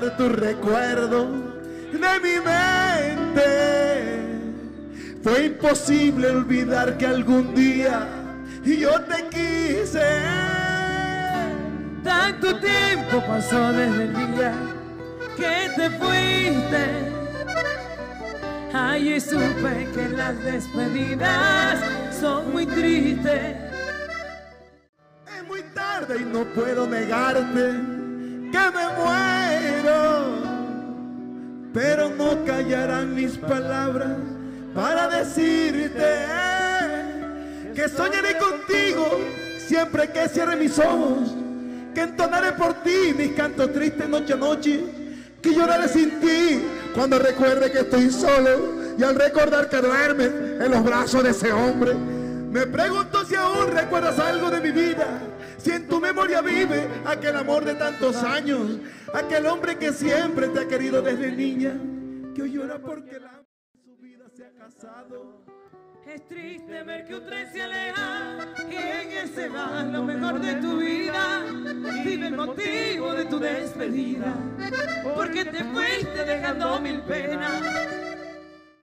borrar tu recuerdo de mi mente. Fue imposible olvidar que algún día yo te quise. Tanto tiempo pasó desde el día que te fuiste. Ay, y supe que las despedidas son muy tristes. Es muy tarde y no puedo negarte que me muero, pero no callarán mis palabras para decirte que soñaré contigo siempre que cierre mis ojos, que entonaré por ti mis cantos tristes noche a noche, que lloraré sin ti cuando recuerde que estoy solo y al recordar que duermes en los brazos de ese hombre. Me pregunto si aún recuerdas algo de mi vida, si en tu memoria vive aquel amor de tantos años, aquel hombre que siempre te ha querido desde niña, que hoy llora porque el amor de su vida se ha casado. Es triste ver que un tren se aleja y en él se va lo mejor de tu vida. Dime el motivo de tu despedida, porque te fuiste dejando mil penas.